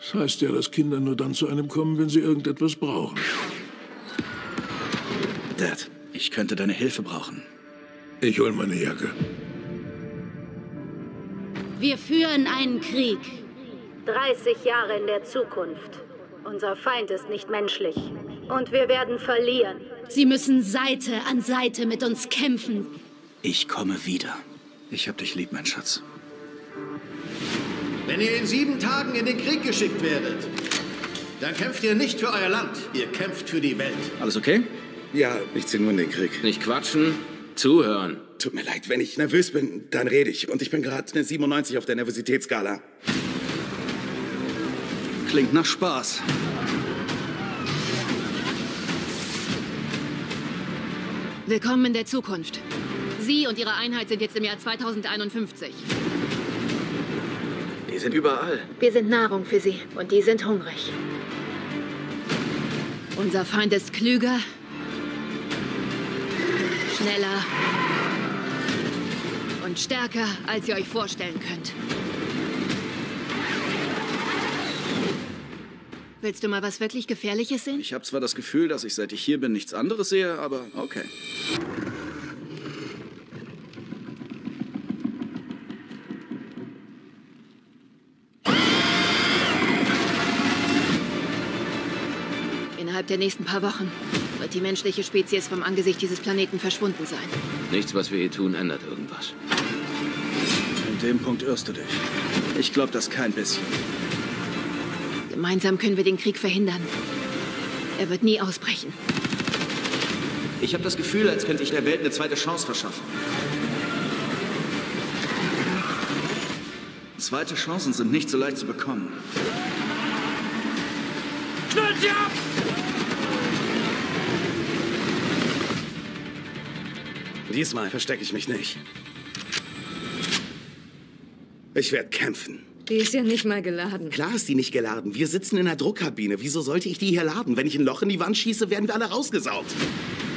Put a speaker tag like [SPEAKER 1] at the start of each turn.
[SPEAKER 1] Das heißt ja, dass Kinder nur dann zu einem kommen, wenn sie irgendetwas brauchen.
[SPEAKER 2] Dad, ich könnte deine Hilfe brauchen.
[SPEAKER 1] Ich hol meine Jacke.
[SPEAKER 3] Wir führen einen Krieg.
[SPEAKER 4] 30 Jahre in der Zukunft. Unser Feind ist nicht menschlich. Und wir werden verlieren.
[SPEAKER 3] Sie müssen Seite an Seite mit uns kämpfen.
[SPEAKER 2] Ich komme wieder. Ich hab dich lieb, mein Schatz.
[SPEAKER 5] Wenn ihr in 7 Tagen in den Krieg geschickt werdet, dann kämpft ihr nicht für euer Land. Ihr kämpft für die Welt.
[SPEAKER 2] Alles okay?
[SPEAKER 6] Ja, ich zieh nur in den Krieg.
[SPEAKER 7] Nicht quatschen, zuhören.
[SPEAKER 6] Tut mir leid, wenn ich nervös bin, dann rede ich. Und ich bin gerade eine 97 auf der Nervositätsskala.
[SPEAKER 2] Klingt nach Spaß.
[SPEAKER 8] Willkommen in der Zukunft. Sie und Ihre Einheit sind jetzt im Jahr 2051.
[SPEAKER 7] Die sind überall.
[SPEAKER 4] Wir sind Nahrung für sie und die sind hungrig.
[SPEAKER 8] Unser Feind ist klüger, schneller und stärker, als ihr euch vorstellen könnt. Willst du mal was wirklich Gefährliches sehen?
[SPEAKER 2] Ich habe zwar das Gefühl, dass ich, seit ich hier bin, nichts anderes sehe, aber okay.
[SPEAKER 8] Innerhalb der nächsten paar Wochen wird die menschliche Spezies vom Angesicht dieses Planeten verschwunden sein.
[SPEAKER 7] Nichts, was wir hier tun, ändert irgendwas.
[SPEAKER 2] In dem Punkt irrst du dich. Ich glaube das kein bisschen.
[SPEAKER 8] Gemeinsam können wir den Krieg verhindern. Er wird nie ausbrechen.
[SPEAKER 2] Ich habe das Gefühl, als könnte ich der Welt eine zweite Chance verschaffen. Zweite Chancen sind nicht so leicht zu bekommen.
[SPEAKER 7] Schnell sie ab!
[SPEAKER 6] Diesmal verstecke ich mich nicht. Ich werde kämpfen.
[SPEAKER 9] Die ist ja nicht mal geladen.
[SPEAKER 6] Klar ist die nicht geladen. Wir sitzen in einer Druckkabine. Wieso sollte ich die hier laden? Wenn ich ein Loch in die Wand schieße, werden wir alle rausgesaugt.